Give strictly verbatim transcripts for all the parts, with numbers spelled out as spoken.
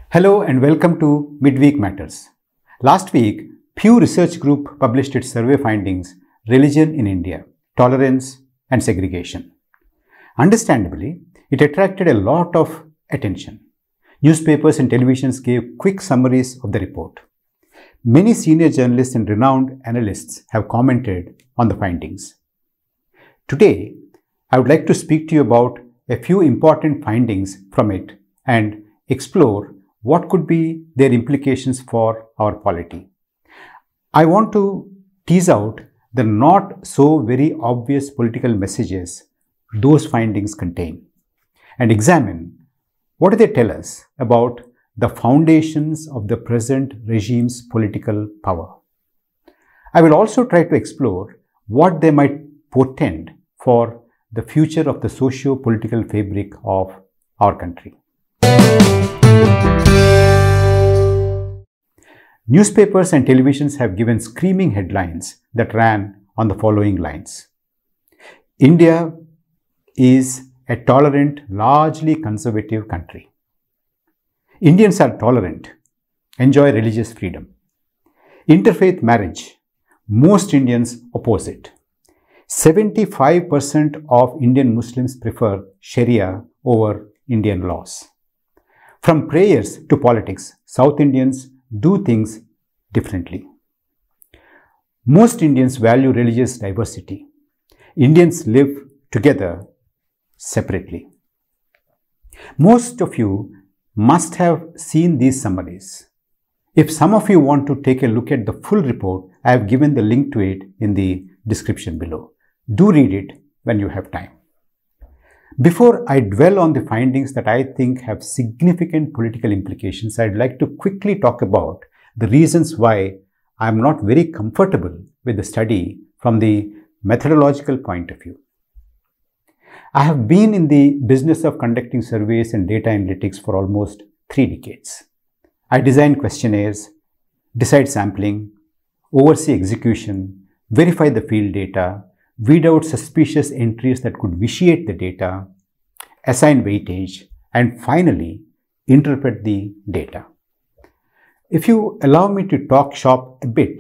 Hello and welcome to Midweek Matters. Last week, Pew Research Group published its survey findings, Religion in India, Tolerance and Segregation. Understandably, it attracted a lot of attention. Newspapers and televisions gave quick summaries of the report. Many senior journalists and renowned analysts have commented on the findings. Today, I would like to speak to you about a few important findings from it and explore what could be their implications for our polity. I want to tease out the not so very obvious political messages those findings contain and examine what do they tell us about the foundations of the present regime's political power. I will also try to explore what they might portend for the future of the socio-political fabric of our country. Newspapers and televisions have given screaming headlines that ran on the following lines. India is a tolerant, largely conservative country. Indians are tolerant, enjoy religious freedom. Interfaith marriage, most Indians oppose it. seventy-five percent of Indian Muslims prefer Sharia over Indian laws. From prayers to politics, South Indians do things differently. Most Indians value religious diversity. Indians live together separately. Most of you must have seen these summaries. If some of you want to take a look at the full report, I have given the link to it in the description below. Do read it when you have time. Before I dwell on the findings that I think have significant political implications, I'd like to quickly talk about the reasons why I am not very comfortable with the study from the methodological point of view. I have been in the business of conducting surveys and data analytics for almost three decades. I design questionnaires, decide sampling, oversee execution, verify the field data, weed out suspicious entries that could vitiate the data, assign weightage, and finally, interpret the data. If you allow me to talk shop a bit,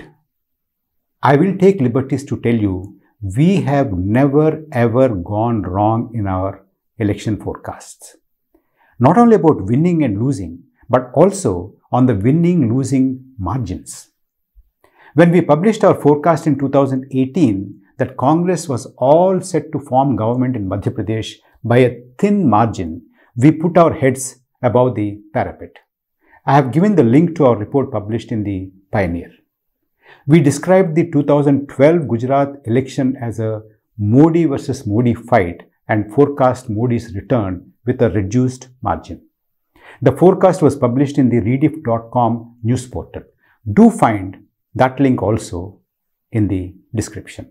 I will take liberties to tell you we have never ever gone wrong in our election forecasts. Not only about winning and losing, but also on the winning-losing margins. When we published our forecast in two thousand eighteen, that Congress was all set to form government in Madhya Pradesh by a thin margin, we put our heads above the parapet. I have given the link to our report published in the Pioneer. We described the two thousand twelve Gujarat election as a Modi versus Modi fight and forecast Modi's return with a reduced margin. The forecast was published in the rediff dot com news portal. Do find that link also in the description.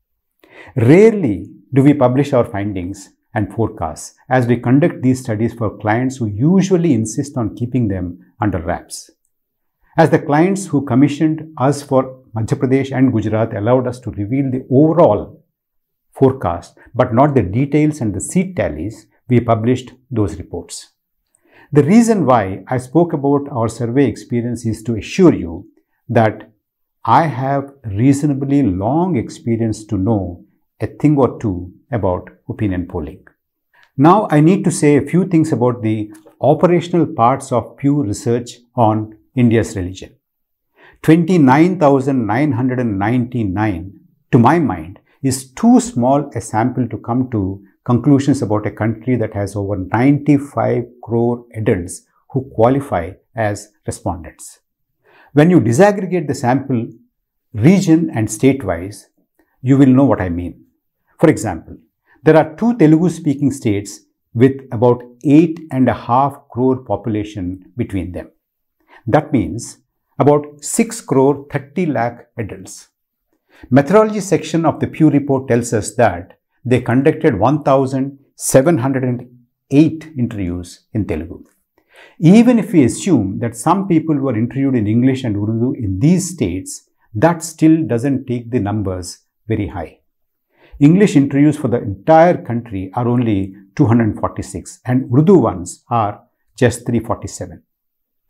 Rarely do we publish our findings and forecasts as we conduct these studies for clients who usually insist on keeping them under wraps. As the clients who commissioned us for Madhya Pradesh and Gujarat allowed us to reveal the overall forecast but not the details and the seat tallies, we published those reports. The reason why I spoke about our survey experience is to assure you that I have reasonably long experience to know a thing or two about opinion polling. Now I need to say a few things about the operational parts of Pew research on India's religion. twenty-nine thousand nine hundred ninety-nine, to my mind, is too small a sample to come to conclusions about a country that has over ninety-five crore adults who qualify as respondents. When you disaggregate the sample region and state-wise, you will know what I mean. For example, there are two Telugu-speaking states with about eight and a half crore population between them. That means about six crore thirty lakh adults. Methodology section of the Pew report tells us that they conducted one thousand seven hundred eight interviews in Telugu. Even if we assume that some people were interviewed in English and Urdu in these states, that still doesn't take the numbers very high. English interviews for the entire country are only two hundred forty-six and Urdu ones are just three hundred forty-seven.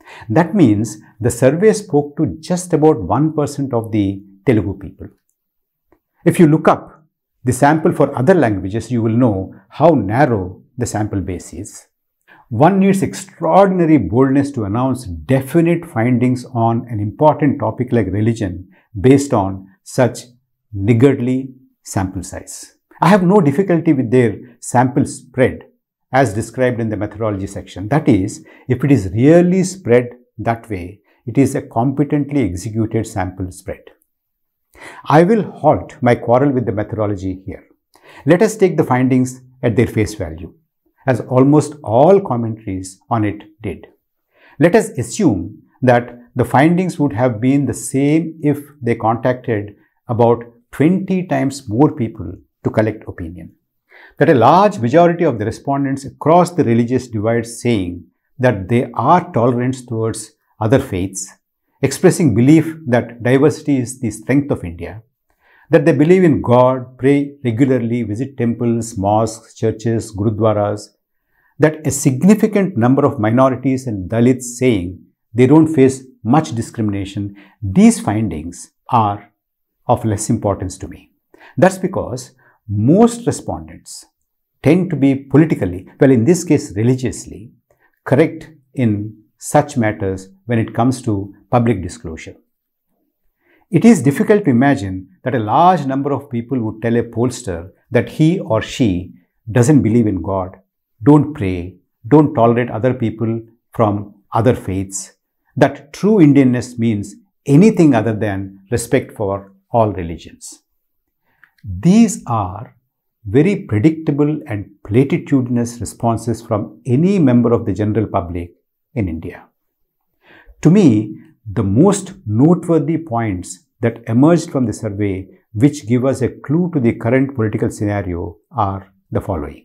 That means the survey spoke to just about one percent of the Telugu people. If you look up the sample for other languages, you will know how narrow the sample base is. One needs extraordinary boldness to announce definite findings on an important topic like religion based on such niggardly sample size. I have no difficulty with their sample spread as described in the methodology section. That is, if it is really spread that way, it is a competently executed sample spread. I will halt my quarrel with the methodology here. Let us take the findings at their face value, as almost all commentaries on it did. Let us assume that the findings would have been the same if they contacted about twenty times more people to collect opinion. That a large majority of the respondents across the religious divide saying that they are tolerant towards other faiths, expressing belief that diversity is the strength of India, that they believe in God, pray regularly, visit temples, mosques, churches, gurudwaras, that a significant number of minorities and Dalits saying they don't face much discrimination, these findings are of less importance to me. That's because most respondents tend to be politically, well in this case religiously, correct in such matters when it comes to public disclosure. It is difficult to imagine that a large number of people would tell a pollster that he or she doesn't believe in God, don't pray, don't tolerate other people from other faiths, that true Indianness means anything other than respect for all religions. These are very predictable and platitudinous responses from any member of the general public in India. To me, the most noteworthy points that emerged from the survey, which give us a clue to the current political scenario, are the following.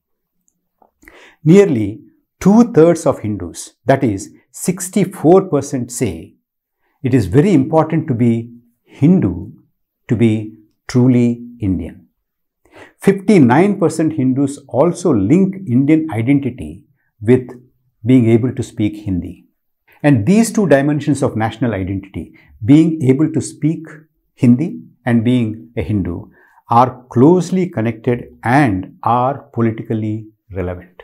Nearly two-thirds of Hindus, that is sixty-four percent, say it is very important to be Hindu to be truly Indian. fifty-nine percent Hindus also link Indian identity with being able to speak Hindi. And these two dimensions of national identity, being able to speak Hindi and being a Hindu, are closely connected and are politically relevant.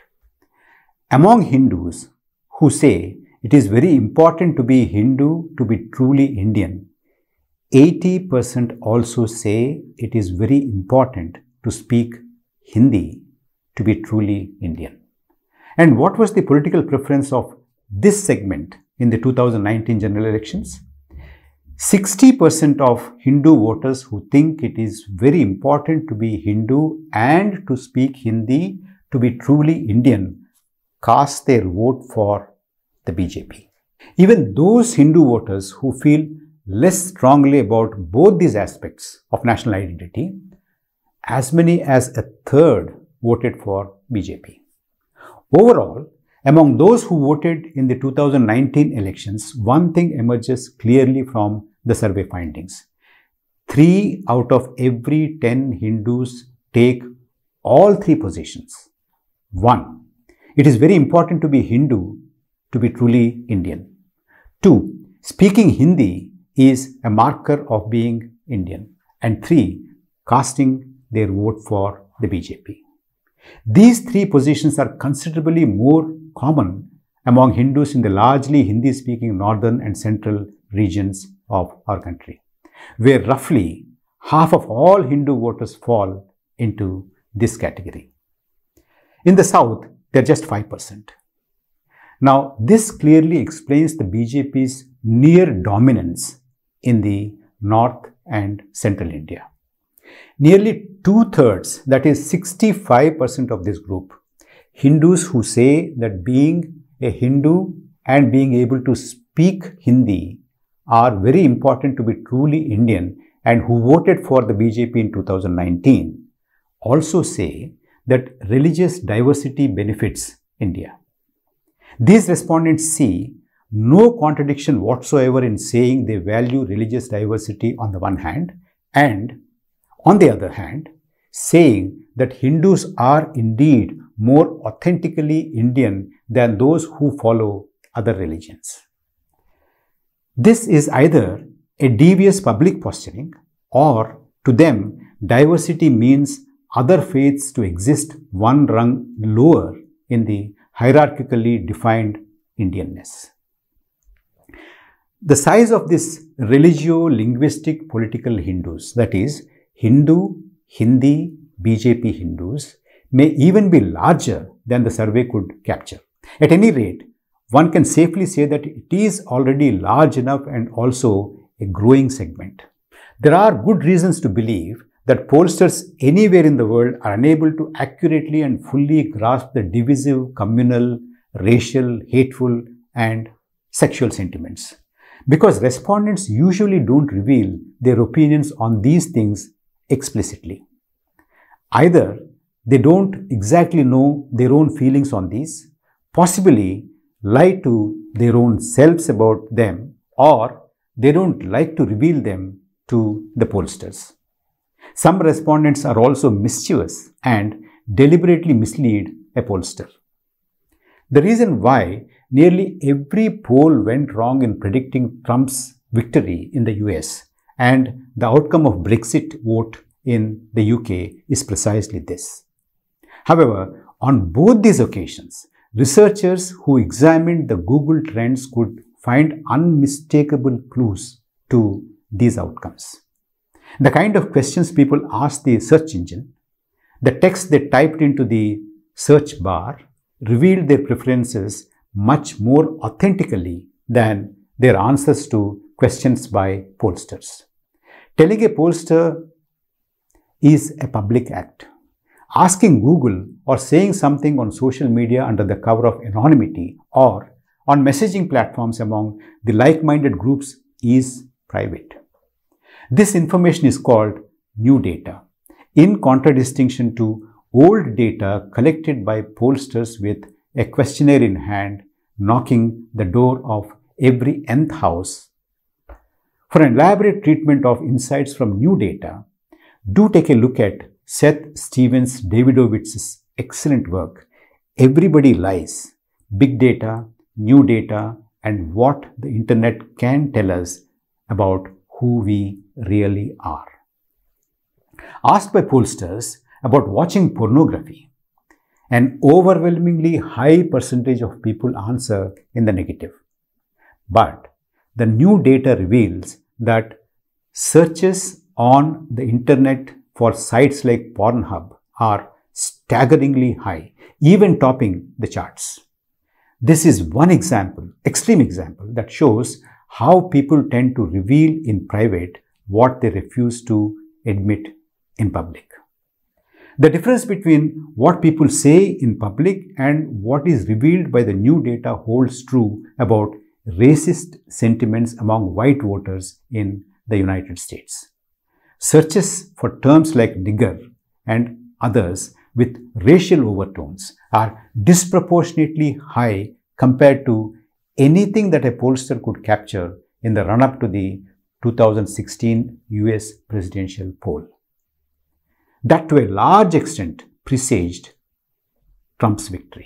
Among Hindus who say it is very important to be Hindu to be truly Indian, eighty percent also say it is very important to speak Hindi to be truly Indian. And what was the political preference of this segment in the two thousand nineteen general elections? sixty percent of Hindu voters who think it is very important to be Hindu and to speak Hindi to be truly Indian cast their vote for the B J P. Even those Hindu voters who feel less strongly about both these aspects of national identity, as many as a third voted for B J P. Overall, among those who voted in the two thousand nineteen elections, one thing emerges clearly from the survey findings. Three out of every ten Hindus take all three positions. One, it is very important to be Hindu to be truly Indian. Two, speaking Hindi is a marker of being Indian. And three, casting their vote for the B J P. These three positions are considerably more common among Hindus in the largely Hindi-speaking northern and central regions of our country, where roughly half of all Hindu voters fall into this category. In the south, they are just five percent. Now, this clearly explains the B J P's near dominance in the north and central India. Nearly two-thirds, that is sixty-five percent of this group, Hindus who say that being a Hindu and being able to speak Hindi are very important to be truly Indian and who voted for the B J P in two thousand nineteen, also say that religious diversity benefits India. These respondents see no contradiction whatsoever in saying they value religious diversity on the one hand and, on the other hand, saying that Hindus are indeed more authentically Indian than those who follow other religions. This is either a devious public posturing, or to them, diversity means other faiths to exist one rung lower in the hierarchically defined Indianness. The size of this religio-linguistic political Hindus, that is, Hindu, Hindi, B J P Hindus, may even be larger than the survey could capture. At any rate, one can safely say that it is already large enough and also a growing segment. There are good reasons to believe that pollsters anywhere in the world are unable to accurately and fully grasp the divisive, communal, racial, hateful, and sexual sentiments, because respondents usually don't reveal their opinions on these things explicitly. Either they don't exactly know their own feelings on these, possibly lie to their own selves about them, or they don't like to reveal them to the pollsters. Some respondents are also mischievous and deliberately mislead a pollster. The reason why nearly every poll went wrong in predicting Trump's victory in the U S and the outcome of Brexit vote in the U K is precisely this. However, on both these occasions, researchers who examined the Google trends could find unmistakable clues to these outcomes. The kind of questions people asked the search engine, the text they typed into the search bar, revealed their preferences much more authentically than their answers to questions by pollsters. Telling a pollster is a public act. Asking Google or saying something on social media under the cover of anonymity or on messaging platforms among the like-minded groups is private. This information is called new data, in contradistinction to old data collected by pollsters with a questionnaire in hand, knocking the door of every nth house. For an elaborate treatment of insights from new data, do take a look at Seth Stevens-Davidowitz's excellent work, Everybody Lies, Big Data, New Data, and What the Internet Can Tell Us About Who We Really Are. Asked by pollsters about watching pornography, an overwhelmingly high percentage of people answer in the negative. But the new data reveals that searches on the internet for sites like Pornhub are staggeringly high, even topping the charts. This is one example, extreme example, that shows how people tend to reveal in private what they refuse to admit in public. The difference between what people say in public and what is revealed by the new data holds true about racist sentiments among white voters in the United States. Searches for terms like nigger and others with racial overtones are disproportionately high compared to anything that a pollster could capture in the run-up to the two thousand sixteen U S presidential poll. That to a large extent presaged Trump's victory.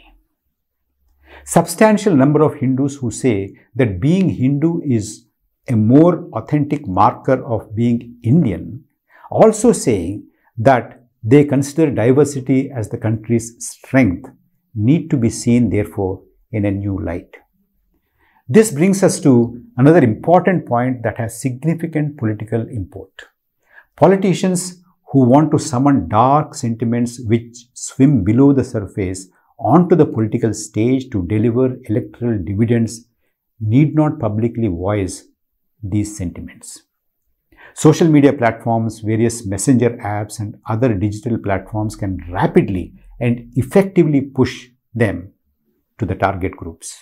Substantial number of Hindus who say that being Hindu is a more authentic marker of being Indian, also saying that they consider diversity as the country's strength, need to be seen therefore in a new light. This brings us to another important point that has significant political import. Politicians who want to summon dark sentiments which swim below the surface onto the political stage to deliver electoral dividends need not publicly voice these sentiments. Social media platforms, various messenger apps, and other digital platforms can rapidly and effectively push them to the target groups.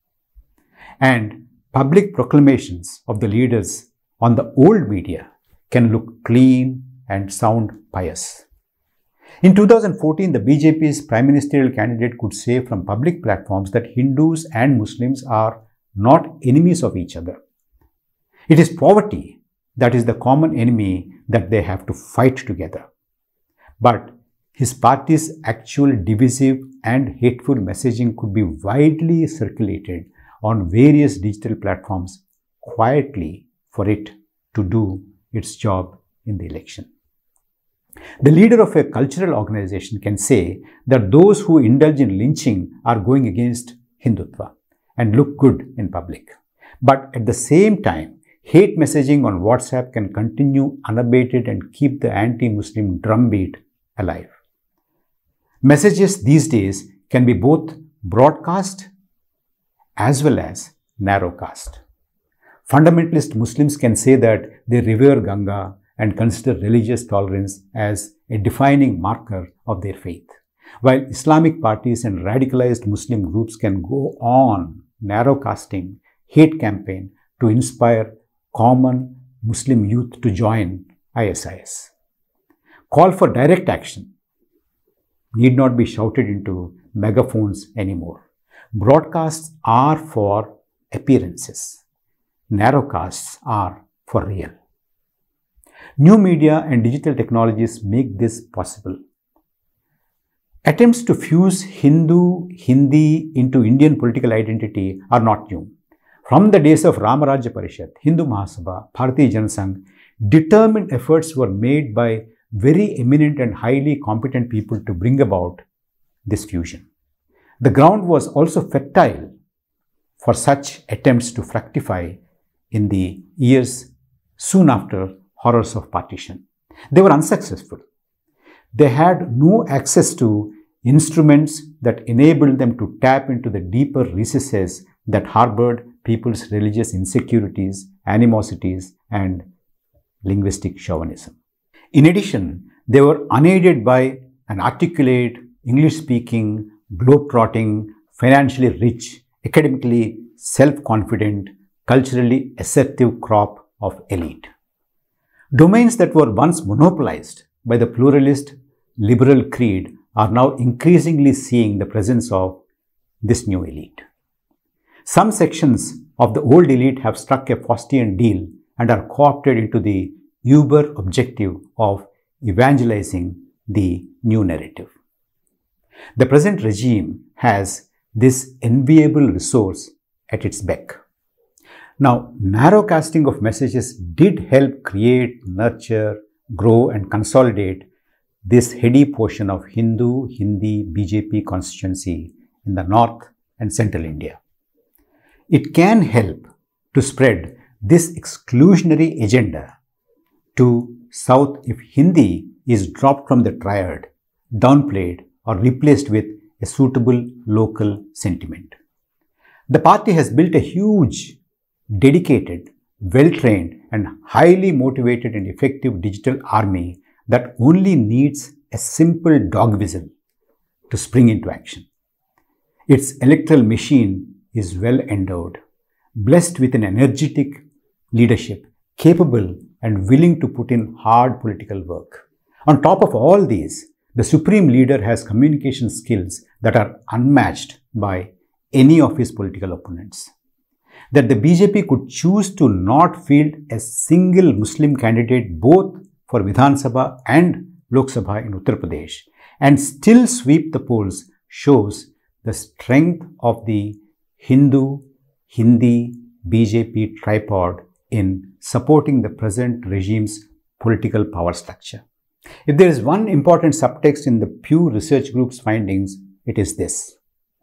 And public proclamations of the leaders on the old media can look clean and sound pious. In two thousand fourteen, the B J P's prime ministerial candidate could say from public platforms that Hindus and Muslims are not enemies of each other. It is poverty that is the common enemy that they have to fight together. But his party's actual divisive and hateful messaging could be widely circulated on various digital platforms quietly for it to do its job in the election. The leader of a cultural organization can say that those who indulge in lynching are going against Hindutva and look good in public. But at the same time, hate messaging on WhatsApp can continue unabated and keep the anti-Muslim drumbeat alive. Messages these days can be both broadcast as well as narrowcast. Fundamentalist Muslims can say that they revere Ganga and consider religious tolerance as a defining marker of their faith, while Islamic parties and radicalized Muslim groups can go on narrowcasting hate campaign to inspire common Muslim youth to join I S I S. Call for direct action need not be shouted into megaphones anymore. Broadcasts are for appearances. Narrowcasts are for real. New media and digital technologies make this possible. Attempts to fuse Hindu, Hindi into Indian political identity are not new. From the days of Ramarajya Parishad, Hindu Mahasabha, Bharatiya Janasangh, determined efforts were made by very eminent and highly competent people to bring about this fusion. The ground was also fertile for such attempts to fructify in the years soon after horrors of partition. They were unsuccessful. They had no access to instruments that enabled them to tap into the deeper recesses that harbored people's religious insecurities, animosities, and linguistic chauvinism. In addition, they were unaided by an articulate, English-speaking, globe-trotting, financially rich, academically self-confident, culturally assertive crop of elite. Domains that were once monopolized by the pluralist liberal creed are now increasingly seeing the presence of this new elite. Some sections of the old elite have struck a Faustian deal and are co-opted into the uber objective of evangelizing the new narrative. The present regime has this enviable resource at its beck. Now, narrowcasting of messages did help create, nurture, grow and consolidate this heady portion of Hindu, Hindi, B J P constituency in the north and central India. It can help to spread this exclusionary agenda to south if Hindi is dropped from the triad, downplayed or replaced with a suitable local sentiment. The party has built a huge, dedicated, well-trained and highly motivated and effective digital army that only needs a simple dog whistle to spring into action. Its electoral machine is well endowed, blessed with an energetic leadership, capable and willing to put in hard political work. On top of all these, the supreme leader has communication skills that are unmatched by any of his political opponents. That the B J P could choose to not field a single Muslim candidate both for Vidhan Sabha and Lok Sabha in Uttar Pradesh and still sweep the polls shows the strength of the Hindu, Hindi, B J P tripod in supporting the present regime's political power structure. If there is one important subtext in the Pew Research Group's findings, it is this.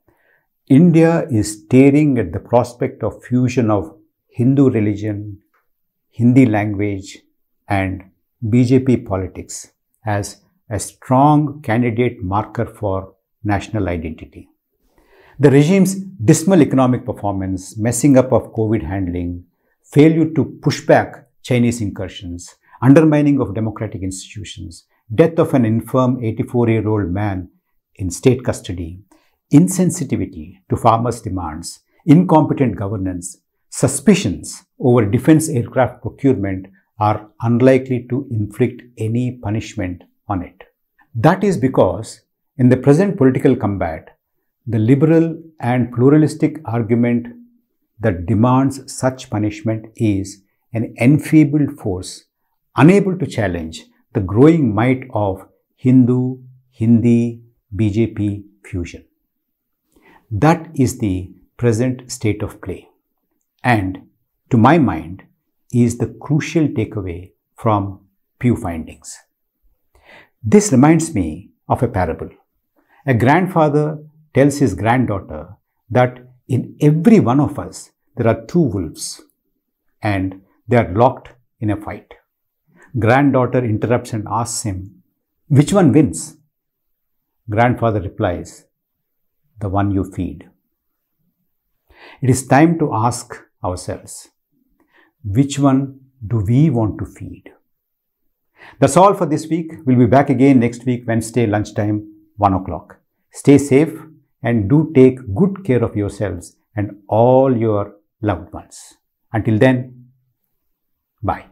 India is staring at the prospect of fusion of Hindu religion, Hindi language and B J P politics as a strong candidate marker for national identity. The regime's dismal economic performance, messing up of COVID handling, failure to push back Chinese incursions, undermining of democratic institutions, death of an infirm eighty-four-year-old man in state custody, insensitivity to farmers' demands, incompetent governance, suspicions over defense aircraft procurement are unlikely to inflict any punishment on it. That is because in the present political combat, the liberal and pluralistic argument that demands such punishment is an enfeebled force unable to challenge the growing might of Hindu, Hindi, B J P fusion. That is the present state of play. And to my mind, is the crucial takeaway from Pew findings. This reminds me of a parable. A grandfather tells his granddaughter that in every one of us there are two wolves and they are locked in a fight. Granddaughter interrupts and asks him, "Which one wins?" Grandfather replies, "The one you feed." It is time to ask ourselves, which one do we want to feed? That's all for this week. We'll be back again next week, Wednesday, lunchtime, one o'clock. Stay safe and do take good care of yourselves and all your loved ones. Until then, bye.